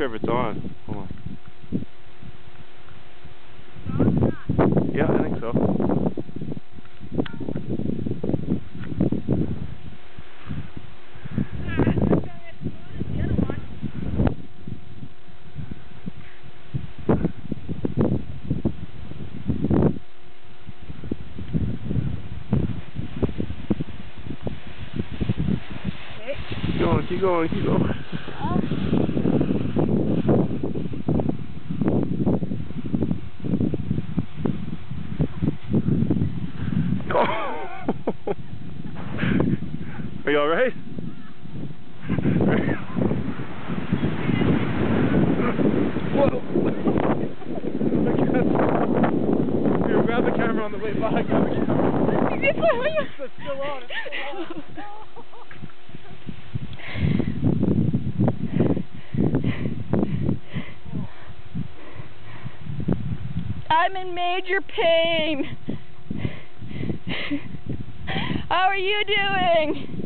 sure if it's on. Hold on. Yeah, I think so. Keep going, keep going, keep going. Are you alright? Whoa! Here, grab the camera on the way by. Grab the camera. It's still on. I'm in major pain. How are you doing?